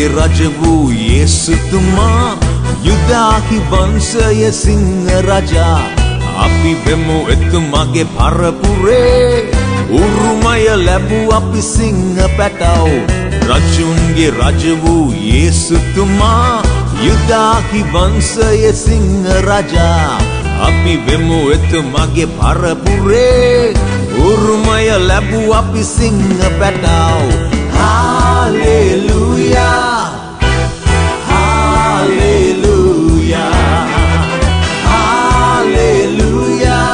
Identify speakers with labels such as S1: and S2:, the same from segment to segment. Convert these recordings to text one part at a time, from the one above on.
S1: රජ වූ යේසුතුමා යුදාහි වංශය සිංහ රජා අපි වෙමු එතුමාගේ පරපුරේ උරුමය ලැබූ අපි සිංහ පැටව් රජුන්ගේ රජ වූ යේසුතුමා යුදාහි වංශය සිංහ රජා අපි වෙමු එතුමාගේ පරපුරේ උරුමය ලැබූ අපි සිංහ පැටව් Hallelujah Hallelujah Hallelujah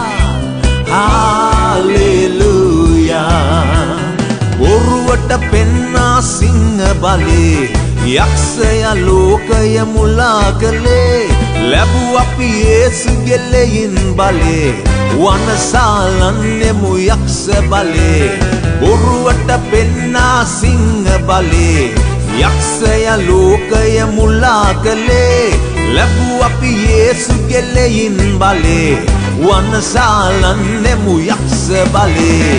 S1: Hallelujah බොරුවට පෙන්නා සිංහ බලේ යක්ෂයා ලෝකය මුලා කළේ ලැබූ අපි යේසුගේ ලෙයින් බලේ වනසාලන්නෙමු යක්ෂ බලේ බොරුවට පෙන්නා සිංහ බලේ යක්ෂයා ලෝකය මුලා කළේ ලැබූ අපි යේසුගේ ලෙයින් බලේ වනසාලන්නෙමු යක්ෂ බලේ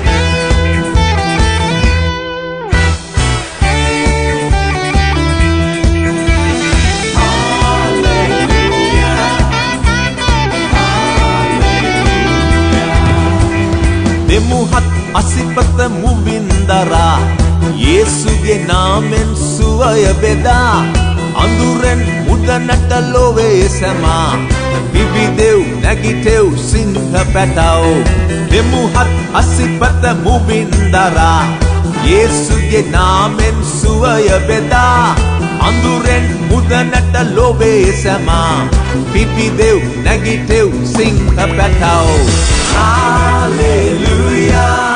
S1: දෙමුහත් අසිපත මුවින්දරා යේසුගේ නාමෙන් සුවය බෙදා අඳුරෙන් මුදනට ලොවේ සැමා විවිදෙව් නැගිටෙව් සිංහ පැටව් දෙමුහත් අසිපත මුවින්දරා යේසුගේ නාමෙන් සුවය බෙදා අඳුරෙන් මුදනට ලොවේ සැමා විවිදෙව් නැගිටෙව් සිංහ පැටව් Hallelujah